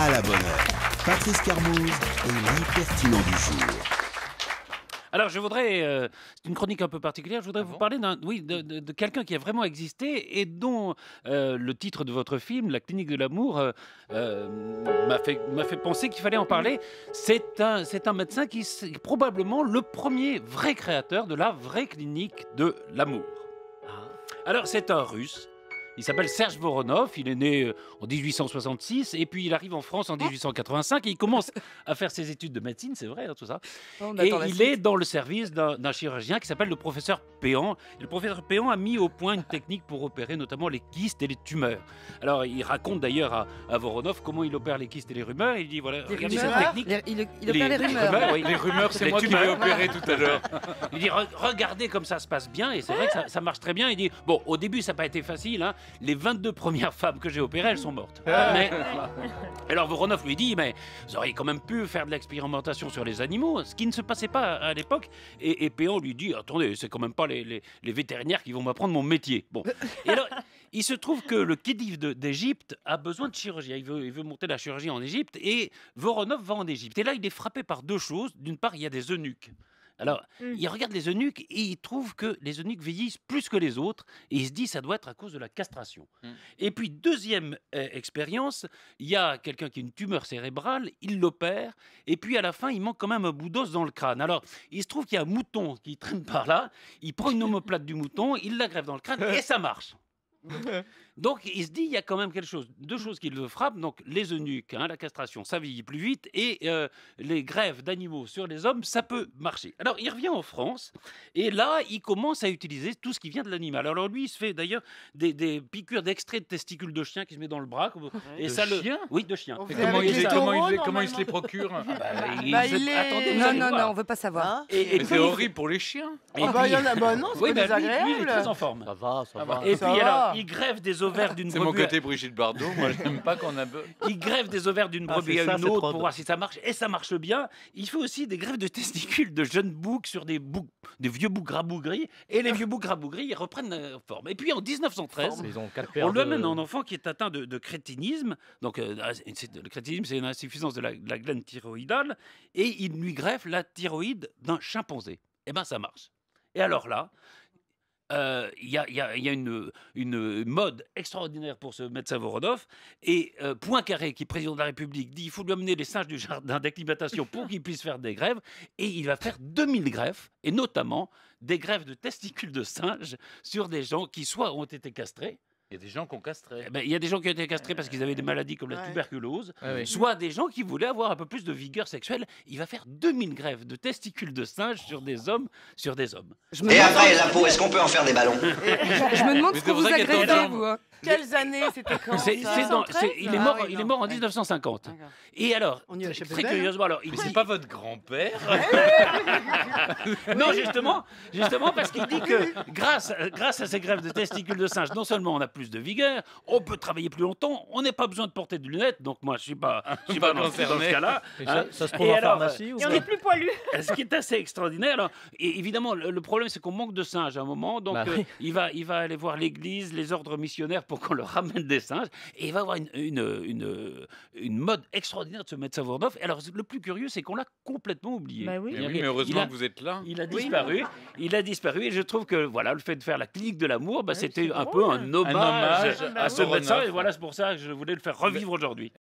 à la bonne heure. Patrice Carmouze est l'impertinent du jour. Alors, je voudrais, c'est une chronique un peu particulière, je voudrais vous parler de quelqu'un qui a vraiment existé et dont le titre de votre film, La clinique de l'amour, m'a fait penser qu'il fallait en parler. C'est un médecin qui est probablement le premier vrai créateur de la vraie clinique de l'amour. Alors, c'est un Russe. Il s'appelle Serge Voronov, il est né en 1866 et puis il arrive en France en 1885 et il commence à faire ses études de médecine, c'est vrai, hein, tout ça. Et il est dans le service d'un chirurgien qui s'appelle le professeur Péan. Et le professeur Péan a mis au point une technique pour opérer notamment les kystes et les tumeurs. Alors il raconte d'ailleurs à Voronov comment il opère les kystes et les rumeurs. Il dit voilà, regardez cette technique. Il opère les rumeurs. Oui. Les rumeurs, c'est moi qui l'ai opéré tout à l'heure. Il dit regardez comme ça se passe bien et c'est vrai que ça marche très bien. Il dit bon, au début ça n'a pas été facile, hein. Les 22 premières femmes que j'ai opérées, elles sont mortes. Mais, alors Voronov lui dit, mais vous auriez quand même pu faire de l'expérimentation sur les animaux, ce qui ne se passait pas à l'époque. Et Péan lui dit, attendez, c'est quand même pas les vétérinaires qui vont m'apprendre mon métier. Bon. Et alors, il se trouve que le khedive d'Égypte a besoin de chirurgie. Il veut monter la chirurgie en Égypte et Voronov va en Égypte. Et là, il est frappé par deux choses. D'une part, il y a des eunuques. Alors, il regarde les eunuques et il trouve que les eunuques vieillissent plus que les autres et il se dit ça doit être à cause de la castration. Et puis, deuxième expérience, il y a quelqu'un qui a une tumeur cérébrale, il l'opère et puis à la fin, il manque quand même un bout d'os dans le crâne. Alors, il se trouve qu'il y a un mouton qui traîne par là, il prend une omoplate du mouton, il la greffe dans le crâne et ça marche. Donc il se dit il y a quand même deux choses qui le frappent, donc les eunuques, hein, la castration ça vieillit plus vite et les greffes d'animaux sur les hommes ça peut marcher. Alors il revient en France et là il commence à utiliser tout ce qui vient de l'animal. Alors lui il se fait d'ailleurs des piqûres d'extrait de testicules de chien qui se met dans le bras et de chien oui de chien. Comment il se les procure? Attendez, non, on veut pas savoir. Et c'est horrible pour les chiens. Il y en a, bah non, c'est pas désagréable. Lui il est très en forme. Ça va. Et Ça puis va. alors il greffe des ovaires d'une C'est mon brebis. côté Brigitte Bardot. Moi, j'aime pas qu'on a. Il greffe des ovaires d'une brebis à une autre pour voir si ça marche. Et ça marche bien. Il fait aussi des greffes de testicules de jeunes boucs sur des vieux boucs rabougris. Et les vieux boucs rabougris, ils reprennent forme. Et puis en 1913, on lui amène un enfant qui est atteint de crétinisme. Donc le crétinisme, c'est une insuffisance de la glande thyroïdale. Et il lui greffe la thyroïde d'un chimpanzé. Et bien ça marche. Et alors là, il y a une mode extraordinaire pour ce médecin Voronov. Et Poincaré, qui est président de la République, dit qu'il faut lui amener les singes du jardin d'acclimatation pour qu'il puisse faire des greffes. Et il va faire 2000 greffes, et notamment des greffes de testicules de singes sur des gens qui soit ont été castrés. Il y a des gens qui ont castré. Il y a des gens qui ont été castrés parce qu'ils avaient des maladies comme la tuberculose, soit des gens qui voulaient avoir un peu plus de vigueur sexuelle. Il va faire 2000 greffes de testicules de singes sur des hommes. Et après, la peau, est-ce qu'on peut en faire des ballons? Je me demande ce que vous agressez, vous. Quelles années c'était quand? Il est mort en 1950. Et alors, très curieusement, Mais c'est pas votre grand-père? Non, justement parce qu'il dit que grâce à ces greffes de testicules de singe, non seulement on a plus de vigueur, on peut travailler plus longtemps, on n'a pas besoin de porter de lunettes, donc moi je suis pas dans ce cas-là. Ça se trouve en pharmacie Et on est plus poilu. Ce qui est assez extraordinaire, alors, et évidemment le problème c'est qu'on manque de singes à un moment, donc il va aller voir l'église, les ordres missionnaires pour qu'on leur ramène des singes, et il va avoir une mode extraordinaire de ce médecin Voronov. Alors le plus curieux c'est qu'on l'a complètement oublié. Bah oui. Mais heureusement que vous êtes là. Il a disparu et je trouve que voilà, le fait de faire la clinique de l'amour, c'était un peu un hommage à ce médecin, et voilà, c'est pour ça que je voulais le faire revivre aujourd'hui.